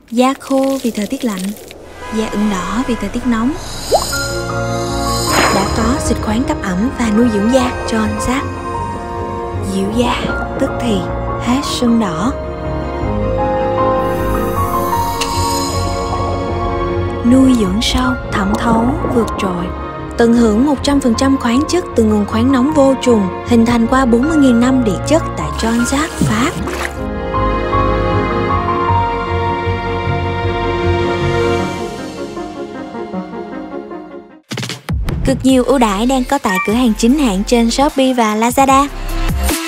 Da khô vì thời tiết lạnh, da ửng đỏ vì thời tiết nóng. Đã có xịt khoáng cấp ẩm và nuôi dưỡng da John Zac. Dịu da, tức thì hết sưng đỏ. Nuôi dưỡng sâu, thẩm thấu, vượt trội. Tận hưởng 100% khoáng chất từ nguồn khoáng nóng vô trùng, hình thành qua 40.000 năm địa chất tại John Zac, Pháp. Cực nhiều ưu đãi đang có tại cửa hàng chính hãng trên Shopee và Lazada.